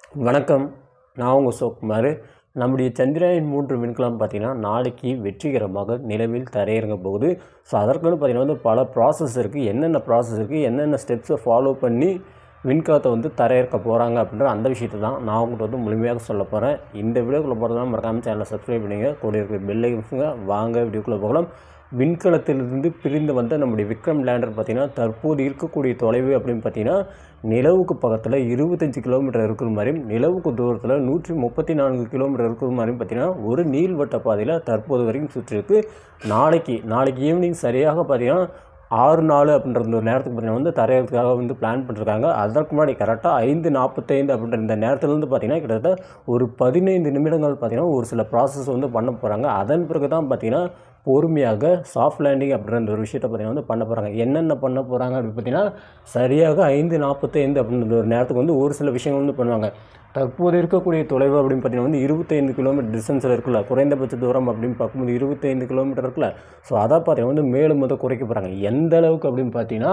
வணக்கம். நான் உங்கள் சோக்குமார். நம்முடைய சந்திராயன் 3 விண்கலம் பார்த்திங்கன்னா நாளைக்கு வெற்றிகரமாக நிலவில் தரையிறங்க போகுது. ஸோ அதற்குன்னு பார்த்திங்கன்னா பல ப்ராசஸ் இருக்குது. என்னென்ன ப்ராசஸ் இருக்குது, என்னென்ன ஸ்டெப்ஸை ஃபாலோ பண்ணி விண்கலத்தை தரையிறக்க போகிறாங்க அப்படின்ற அந்த விஷயத்தை தான் நான் உங்கள்கிட்ட முழுமையாக சொல்ல போகிறேன். இந்த வீடியோக்குள்ளே போகிறதுனா மறக்காமல் சேனலை சப்ஸ்கிரைப் பண்ணுங்கள், கூட இருக்கிற பெல் ஐக்கன்ஸுங்க. வாங்க வீடியோக்குள்ளே போகலாம். விண்கலத்திலிருந்து பிரிந்து வந்த நம்முடைய விக்ரம் லேண்டர் பார்த்திங்கன்னா தற்போது இருக்கக்கூடிய தொலைவு அப்படின்னு பார்த்திங்கன்னா நிலவுக்கு பக்கத்தில் 25 கிலோமீட்டர் இருக்கிற மாதிரியும், நிலவுக்கு தூரத்தில் 134 கிலோமீட்டர் இருக்கிற மாதிரியும் பார்த்திங்கன்னா ஒரு நீள்வட்ட பாதையில் தற்போது வரைக்கும் சுற்றிருக்கு. நாளைக்கு ஈவினிங் சரியாக பார்த்திங்கன்னா 6:04 அப்படின்ற ஒரு நேரத்துக்கு பார்த்திங்கன்னா தரையிறதுக்காக பிளான் பண்ணிருக்காங்க. அதற்கு முன்னாடி கரெக்டாக 5:45 அப்படின்ற இந்த நேரத்துலேருந்து பார்த்திங்கன்னா கிட்டத்தட்ட ஒரு 15 நிமிடங்கள் பார்த்திங்கன்னா ஒரு சில ப்ராசஸ் பண்ண போகிறாங்க. அதன் பிறகு தான் பார்த்திங்கன்னா பொறுமையாக சாஃப்ட் லேண்டிங் அப்படின்ற ஒரு விஷயத்தை பார்த்திங்கன்னா பண்ண போகிறாங்க. என்னென்ன பண்ண போகிறாங்க அப்படின்னு பார்த்திங்கன்னா சரியாக 5:45 அப்படின்ற ஒரு நேரத்துக்கு ஒரு சில விஷயங்கள் பண்ணுவாங்க. தற்போது இருக்கக்கூடிய தொலைவு அப்படின்னு பார்த்திங்கன்னா 25 கிலோமீட்டர் டிஸ்டன்ஸில் இருக்குல்ல, குறைந்தபட்ச தூரம் அப்படின்னு பார்க்கும்போது 25 கிலோமீட்டர் இருக்குல்ல. ஸோ அதை பார்த்திங்கன்னா மேலும் குறைக்க போகிறாங்க. எந்த அளவுக்கு அப்படின்னு பார்த்தீங்கன்னா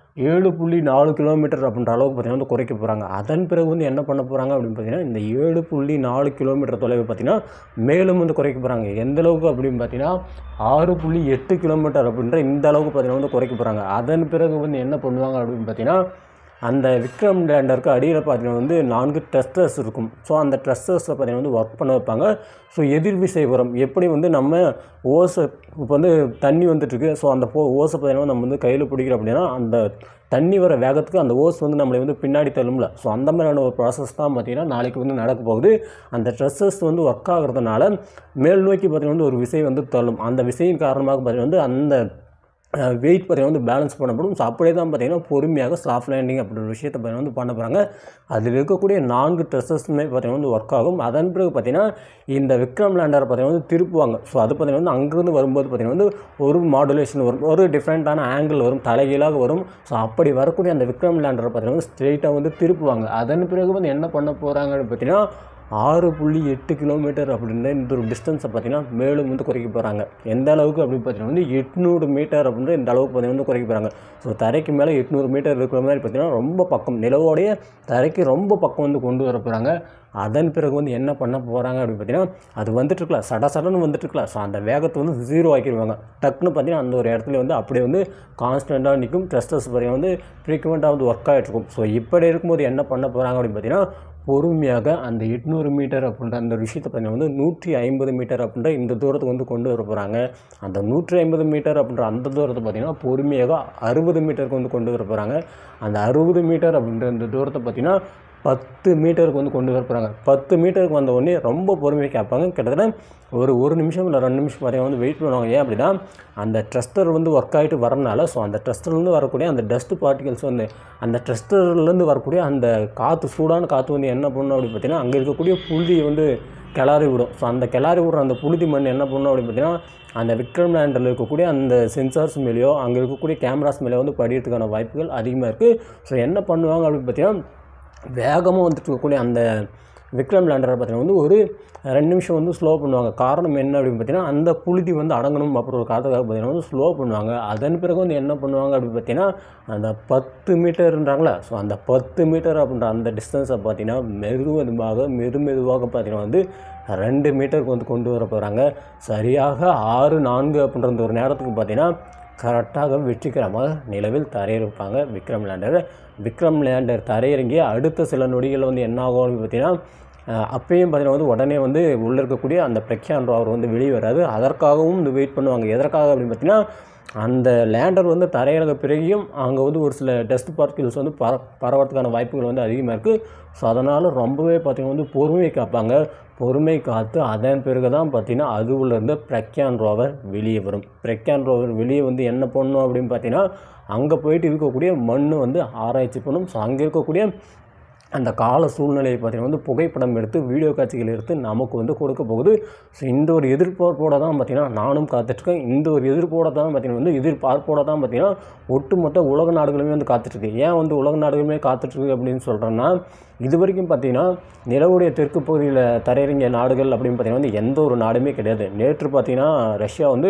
7.4 கிலோமீட்டர் அப்படின்ற அளவுக்கு பார்த்திங்கன்னா குறைக்க போகிறாங்க. அதன் பிறகு என்ன பண்ண போகிறாங்க அப்படின்னு பார்த்தீங்கன்னா இந்த 7.4 கிலோமீட்டர் தொலைவு பார்த்திங்கன்னா மேலும் குறைக்க போகிறாங்க. எந்த அளவுக்கு அப்படின்னு பார்த்தீங்கன்னா 6.8 கிலோமீட்டர் அப்படின்ற இந்த அளவுக்கு பார்த்திங்கன்னா குறைக்க போகிறாங்க. அதன் பிறகு என்ன பண்ணுவாங்க அப்படின்னு பார்த்தீங்கன்னா அந்த விக்ரம் லேண்டருக்கு அடியில் பார்த்திங்கன்னா 4 ட்ரஸ்டர்ஸ் இருக்கும். ஸோ அந்த ட்ரஸ்டர்ஸில் பார்த்திங்கன்னா ஒர்க் பண்ண வைப்பாங்க. ஸோ எதிர்விசை வரும். எப்படி நம்ம ஓஸை இப்போ தண்ணி வந்துட்டுருக்கு. ஸோ அந்த ஓஸை பார்த்திங்கன்னா நம்ம கையில் பிடிக்கிறோம் அப்படின்னா அந்த தண்ணி வர வேகத்துக்கு அந்த ஓஸ் நம்மளை பின்னாடி தள்ளும்ல. ஸோ அந்த மாதிரியான ஒரு ப்ராசஸ் தான் பார்த்திங்கன்னா நாளைக்கு நடக்க போகுது. அந்த ட்ரஸ்டர்ஸ் ஒர்க் ஆகிறதுனால மேல் நோக்கி பார்த்திங்கன்னா ஒரு விசை தள்ளும். அந்த விசையின் காரணமாக பார்த்திங்கன்னா அந்த வெயிட் பார்த்திங்கன்னா பேலன்ஸ் பண்ணப்படும். ஸோ அப்படியே தான் பார்த்திங்கன்னா பொறுமையாக சாஃப்ட் லேண்டிங் அப்படின்ற விஷயத்தை பார்த்திங்கன்னா பண்ண போகிறாங்க. அதில் இருக்கக்கூடிய 4 ட்ரஸ்டர்ஸுமே பார்த்திங்கன்னா ஒர்க் ஆகும். அதன் பிறகு பார்த்திங்கன்னா இந்த விக்ரம் லேண்டரை பார்த்திங்கன்னா திருப்புவாங்க. ஸோ அது பார்த்திங்கன்னா அங்கேருந்து வரும்போது பார்த்திங்கன்னா ஒரு மாடுலேஷன் வரும், ஒரு டிஃப்ரெண்ட்டான ஆங்கிள் வரும், தலைகீழாக வரும். ஸோ அப்படி வரக்கூடிய அந்த விக்ரம் லேண்டரை பார்த்திங்கன்னா ஸ்ட்ரெயிட்டாக திருப்புவாங்க. அதன் பிறகு என்ன பண்ண போகிறாங்கன்னு பார்த்திங்கன்னா 6.8 கிலோமீட்டர் அப்படின்ற இந்த ஒரு டிஸ்டன்ஸை பார்த்திங்கன்னா மேலும் குறைக்க போகிறாங்க. எந்த அளவுக்கு அப்படின்னு பார்த்தீங்கன்னா 800 மீட்டர் அப்படின்ற இந்த அளவுக்கு பார்த்திங்கன்னா குறைக்க போகிறாங்க. ஸோ தரைக்கு மேலே 800 மீட்டர் இருக்கிற மாதிரி பார்த்திங்கன்னா ரொம்ப பக்கம், நிலவோடைய தரைக்கு ரொம்ப பக்கம் கொண்டு வர போகிறாங்க. அதன் பிறகு என்ன பண்ண போகிறாங்க அப்படின்னு பார்த்தீங்கன்னா அது வந்துட்டுருக்கலாம், சடன்னு வந்துட்டுருக்கலாம். ஸோ அந்த வேகத்தை 0 ஆக்கிடுவாங்க. டக்குன்னு பார்த்திங்கன்னா அந்த ஒரு இடத்துல அப்படியே கான்ஸ்டண்ட்டாக நிற்கும். ட்ரஸ்டர்ஸ் பார்த்திங்கன்னா ஃப்ரீக்வெண்ட்டாக ஒர்க் ஆகிட்ருக்கும். ஸோ இப்படி இருக்கும்போது என்ன பண்ண போகிறாங்க அப்படின்னு பார்த்தீங்கன்னா பொறுமையாக அந்த 800 மீட்டர் அப்படின்ற அந்த விஷயத்தை பார்த்திங்கன்னா 150 மீட்டர் அப்படின்ற இந்த தூரத்துக்கு கொண்டு வர போகிறாங்க. அந்த 150 மீட்டர் அப்படின்ற அந்த தூரத்தை பார்த்திங்கன்னா பொறுமையாக 60 மீட்டருக்கு கொண்டு வர போகிறாங்க. அந்த 60 மீட்டர் அப்படின்ற இந்த தூரத்தை பார்த்திங்கன்னா 10 மீட்டருக்கு கொண்டு வர போகிறாங்க. 10 மீட்டருக்கு வந்த உடனே ரொம்ப பொறுமையாக கேட்பாங்க. கிட்டத்தட்ட ஒரு நிமிஷம் இல்லை 2 நிமிஷம் பார்த்திங்கன்னா வெயிட் பண்ணுவாங்க. ஏன் அப்படின்னா அந்த ட்ரஸ்டர் ஒர்க் ஆகிட்டு வரனால. ஸோ அந்த ட்ரஸ்டர்லேருந்து வரக்கூடிய அந்த டஸ்ட் பார்ட்டிகல்ஸ் அந்த ட்ரஸ்டர்லேருந்து வரக்கூடிய அந்த காற்று, சூடான காற்று என்ன பண்ணணும் அப்படின்னு பார்த்தீங்கன்னா அங்கே இருக்கக்கூடிய புழுதியை கிளறி விடும். ஸோ அந்த கிளறி விடுற அந்த புழுதி மண் என்ன பண்ணணும் அப்படின்னு பார்த்தீங்கன்னா அந்த விக்ரம் லேண்டரில் இருக்கக்கூடிய அந்த சென்சார்ஸ் மேலேயோ அங்கே இருக்கக்கூடிய கேமராஸ் மேலேயோ படிக்கிறதுக்கான வாய்ப்புகள் அதிகமாக இருக்குது. ஸோ என்ன பண்ணுவாங்க அப்படின்னு பார்த்தீங்கன்னா வேகமாக இருக்கக்கூடிய அந்த விக்ரம் லேண்டரை பார்த்திங்கன்னா ஒரு 2 நிமிஷம் ஸ்லோ பண்ணுவாங்க. காரணம் என்ன அப்படின்னு பார்த்தீங்கன்னா அந்த புழுதி அடங்கணும் அப்புறம் ஒரு காரணத்துக்காக பார்த்திங்கன்னா ஸ்லோ பண்ணுவாங்க. அதன் பிறகு என்ன பண்ணுவாங்க அப்படின்னு பார்த்தீங்கன்னா அந்த 10 மீட்டர்ன்றாங்களே. ஸோ அந்த 10 மீட்டர் அப்படின்ற அந்த டிஸ்டன்ஸை பார்த்திங்கன்னா மெதுவாக பார்த்திங்கன்னா 2 மீட்டருக்கு கொண்டு வர போகிறாங்க. சரியாக 6:04 அப்படின்ற ஒரு நேரத்துக்கு பார்த்திங்கன்னா கரெக்டாக வெற்றிகரமாக நிலவில் தரையிறப்பாங்க விக்ரம் லேண்டர் தரையிறங்கி அடுத்த சில நொடிகளில் என்ன ஆகும் அப்படின்னு பார்த்தீங்கன்னா அப்பயும் பார்த்திங்கன்னா உடனே உள்ளே இருக்கக்கூடிய அந்த பிரக்யான் ரோவர் வெளியே வராது. அதற்காகவும் வெயிட் பண்ணுவாங்க. எதற்காக அப்படின்னு பார்த்தீங்கன்னா அந்த லேண்டர் தரையிறங்க பிறகும் அங்கே ஒரு சில டஸ்ட் பார்ட்டிகல்ஸ் பரவறதுக்கான வாய்ப்புகள் அதிகமாக இருக்குது. ஸோ அதனால் ரொம்பவே பார்த்திங்கன்னா பொறுமை காப்பாங்க. பொறுமை காத்து அதன் பிறகு தான் பார்த்திங்கன்னா அதுவுலேருந்து பிரக்யான் ரோவர் வெளியே வரும். பிரக்யான் ரோவர் வெளியே என்ன பண்ணணும் அப்படின்னு பார்த்தீங்கன்னா அங்கே போயிட்டு இருக்கக்கூடிய மண் ஆராய்ச்சி பண்ணும். ஸோ அங்கே இருக்கக்கூடிய அந்த கால சூழ்நிலையை பார்த்திங்கன்னா புகைப்படம் எடுத்து வீடியோ காட்சிகள் எடுத்து நமக்கு கொடுக்க போகுது. ஸோ இந்த ஒரு எதிர்பார்ப்போடு தான் பார்த்திங்கன்னா நானும் காத்துட்ருக்கேன். இந்த ஒரு எதிர்பார்ப்போடு தான் பார்த்திங்கன்னா ஒட்டுமொத்த உலக நாடுகளுமே காத்துட்ருக்கு. ஏன் உலக நாடுகளுமே காத்துட்ருக்கு அப்படின்னு சொல்கிறேன்னா இது வரைக்கும் பார்த்திங்கன்னா நிலவுடைய தெற்கு பகுதியில் தரையிறங்கிய நாடுகள் அப்படின்னு பார்த்திங்கன்னா எந்த ஒரு நாடுமே கிடையாது. நேற்று பார்த்திங்கன்னா ரஷ்யா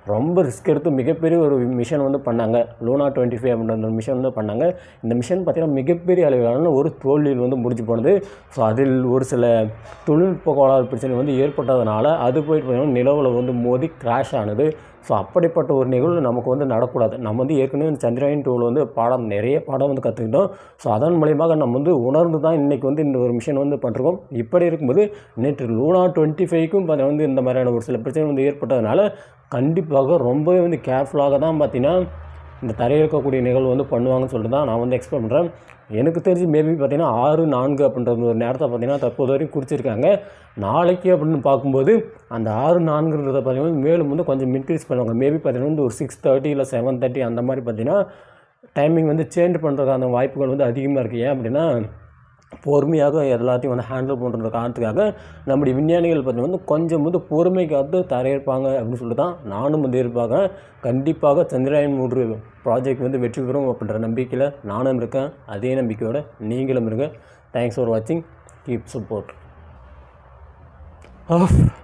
ரொம்ப ரிஸ்க் எடுத்து மிகப்பெரிய ஒரு மிஷன் வந்து பண்ணாங்க. லூனா 25 அப்படின்ற ஒரு மிஷன் வந்து பண்ணாங்க. இந்த மிஷன் பார்த்திங்கன்னா மிகப்பெரிய அளவிலான ஒரு தோல்வியில் வந்து முடிஞ்சு போனது. ஸோ அதில் ஒரு சில தொழில்நுட்ப கோளாறு பிரச்சனை வந்து ஏற்பட்டதுனால அது போயிட்டு பார்த்திங்கன்னா நிலவில் வந்து மோதி கிராஷ் ஆனது. ஸோ அப்படிப்பட்ட ஒரு நிகழ்வு நமக்கு வந்து நடக்கூடாது. நம்ம வந்து ஏற்கனவே இந்த சந்திராயன் 2ல் வந்து நிறைய பாடம் வந்து கற்றுக்கிட்டோம். ஸோ அதன் மூலியமாக நம்ம வந்து உணர்ந்து தான் இன்றைக்கி வந்து இந்த ஒரு மிஷன் வந்து பண்ணுறோம். இப்படி இருக்கும்போது நேற்று லூனா 25க்கும் பார்த்தீங்கன்னா வந்து இந்த மாதிரியான ஒரு சில பிரச்சனை வந்து ஏற்பட்டதுனால கண்டிப்பாக ரொம்பவே வந்து கேர்ஃபுல்லாக தான் பார்த்திங்கன்னா இந்த தரையிறக்கக்கூடிய நிகழ்வு வந்து பண்ணுவாங்கன்னு சொல்லிட்டு தான் நான் வந்து எக்ஸ்பெக்ட் பண்ணுறேன். எனக்கு தெரிஞ்சு மேபி பார்த்திங்கன்னா 6-4 அப்படின்ற ஒரு நேரத்தை பார்த்திங்கன்னா தற்போது வரைக்கும் குறிச்சிருக்காங்க. நாளைக்கு அப்படின்னு பார்க்கும்போது அந்த 6-4ன்றதை பார்த்திங்கன்னா மேலும் வந்து கொஞ்சம் இன்க்ரீஸ் பண்ணுவாங்க. மேபி பார்த்திங்கன்னா வந்து ஒரு 6:30 இல்லை 7:30 அந்த மாதிரி பார்த்திங்கன்னா டைமிங் வந்து சேஞ்ச் பண்ணுறதுக்கான வாய்ப்புகள் வந்து அதிகமாக இருக்குது. ஏன் அப்படின்னா பொறுமையாக எல்லாத்தையும் வந்து ஹேண்டில் பண்ணுற காரணத்துக்காக நம்முடைய விஞ்ஞானிகள் பார்த்திங்கன்னா வந்து கொஞ்சம் வந்து பொறுமை காத்து தரையிருப்பாங்க அப்படின்னு சொல்லிட்டு தான் நானும் வந்து எதிர்பார்க்குறேன். கண்டிப்பாக chandrayaan 3 ப்ராஜெக்ட் வந்து வெற்றி பெறும் அப்படின்ற நம்பிக்கையில் நானும் இருக்கேன். அதே நம்பிக்கையோடு நீங்களும் இருங்க. தேங்க்ஸ் ஃபார் வாட்சிங். Keep support.